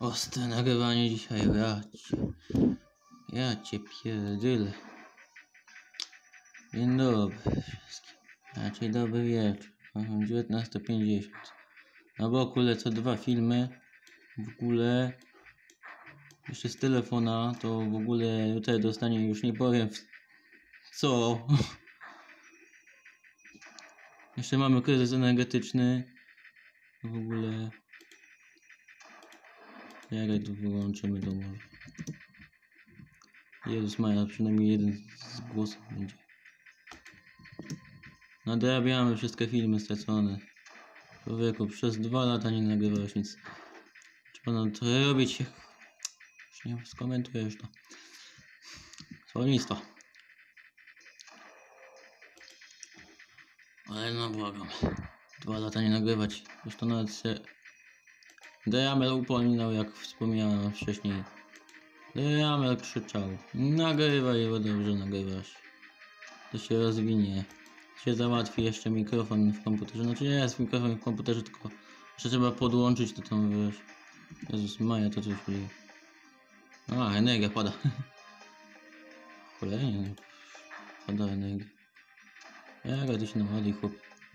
Ostre nagrywanie dzisiaj, ja cię pierdolę. Dzień dobry wszystkim, raczej dobry wieczór, 19:50. Na boku lecą 2 filmy, w ogóle jeszcze z telefona, to w ogóle tutaj dostanie, już nie powiem co. Jeszcze mamy kryzys energetyczny, w ogóle. Jak tu wyłączymy to może. Jezus Maria, przynajmniej jeden z głosów będzie. Nadrabiamy wszystkie filmy stracone. Człowieku, przez 2 lata nie nagrywałeś nic. Trzeba nam to robić. Już nie skomentujesz to. Słownictwo. Ale no błagam. 2 lata nie nagrywać. Zresztą nawet się Dreamel upominał, jak wspomniałem wcześniej. Dreamel krzyczał: nagrywaj, bo dobrze nagrywasz. To się rozwinie. Się załatwi jeszcze mikrofon w komputerze. Znaczy nie jest mikrofon w komputerze, tylko jeszcze trzeba podłączyć to tam, wiesz. Jezus Maja, to coś dzieje. A, energia pada. Cholernie, pada energia. Jak to się naładzi, chłop.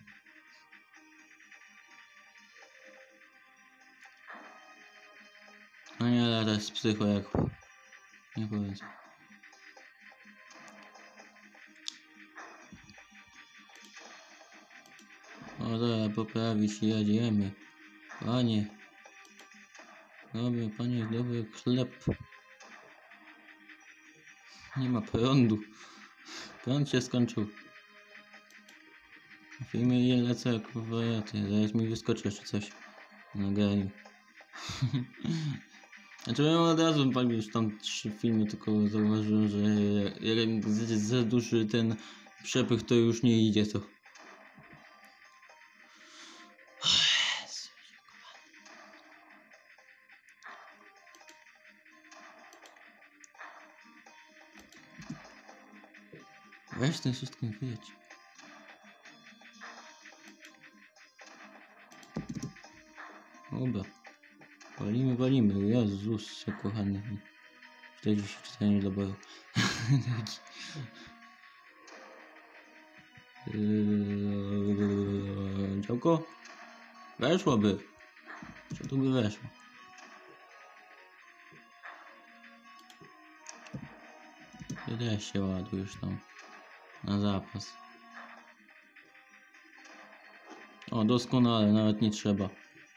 No nie, ale to jest psycho jak... Nie powiem co. O, dobra, poprawić i jedziemy. Panie. Dobry, panie, dobry chleb. Nie ma prądu. Prąd się skończył. W filmie je lecę jak wariaty. Zaraz mi wyskoczy jeszcze coś na nagraniu. Znaczy ja od razu już tam 3 filmy, tylko zauważyłem, że jak za duży ten przepych, to już nie idzie to. Weź ten wszystkim wyjedź. Dobra. Walimy. Jezus, kochany. 44 doboru. Działko? Weszłoby. Co tu by weszło? Tyle się ładujesz tam. Na zapas. O, doskonale, nawet nie trzeba.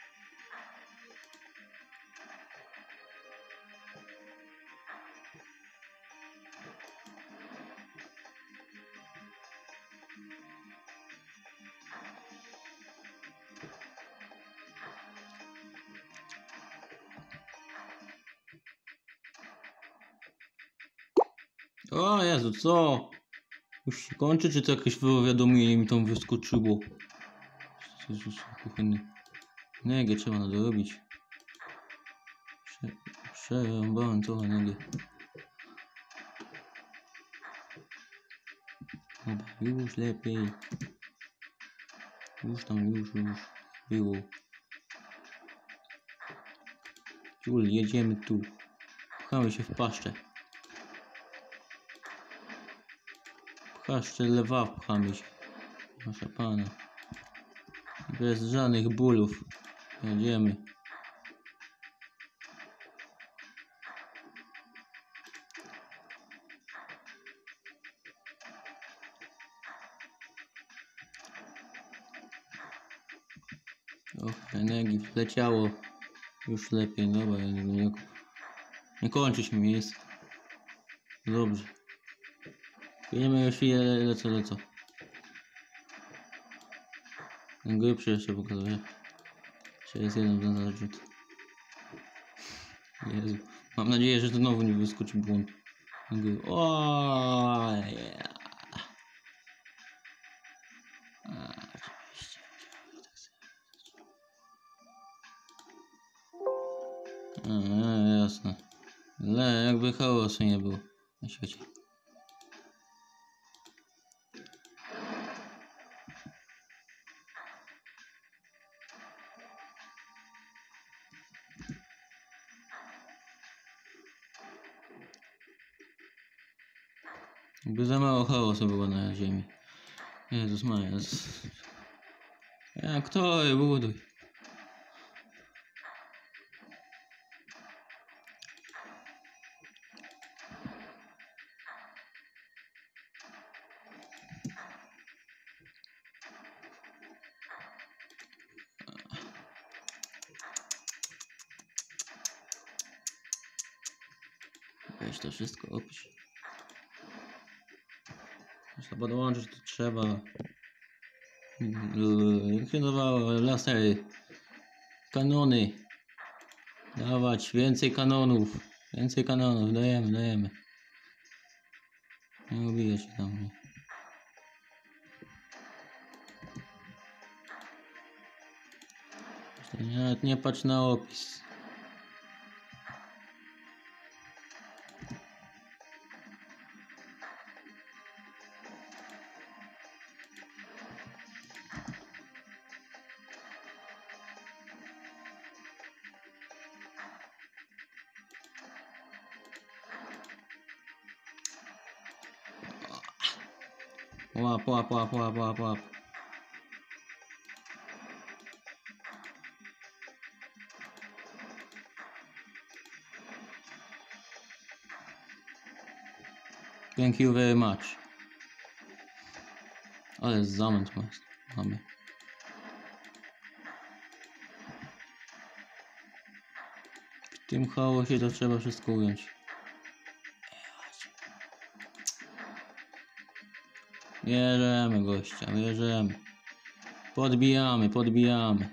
O Jezu, co? Już się kończy, czy to jakieś powiadomienie mi tam wyskoczyło? Jezus, kochany. Negę trzeba nadrobić. Przerąbałem trochę negę. Dobra, już lepiej. Już było. Ciul, jedziemy tu. Pchamy się w paszczę. Pchaszczę lewa, pchamy się. Proszę pana. Bez żadnych bólów. Jedziemy. Och, energii wleciało. Już lepiej, dobra, nie kończyć mi jest. Dobrze. Wiemy już ile lecą. Grubszy jeszcze pokazuję. Jeszcze jest jeden zarzut. Jezu. Mam nadzieję, że znowu nie wyskoczy błąd. O, yeah. Oczywiście. Jasne. Ale jakby chaosu nie było na świecie. Jakby za mało chaosu było na ziemi. Jezus Maria. Jak to buduj. Weź to wszystko opisz. Muszę podłączyć, to trzeba. Jak się nazywało? Lasery. Kanony. Dawać więcej kanonów. Więcej kanonów. Dajemy. Nie ubijaj się tam. Nawet nie patrz na opis. Łap. Thank you very much. Ale zamęt mamy. W tym chaosie to trzeba wszystko ująć. Bierzemy gościa, bierzemy. Podbijamy.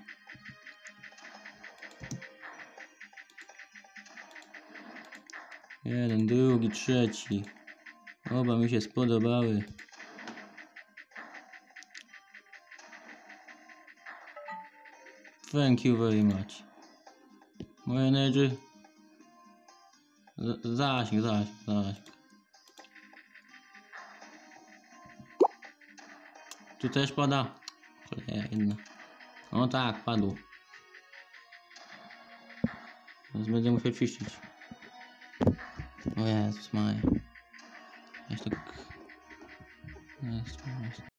Jeden, drugi, trzeci. Oba mi się spodobały. Thank you very much. Moje energy. Zasięg. Tu też pada? Jedna. No tak, padło. Teraz będę musiał czyścić. O Jezus Maria. Jest tak... Jest.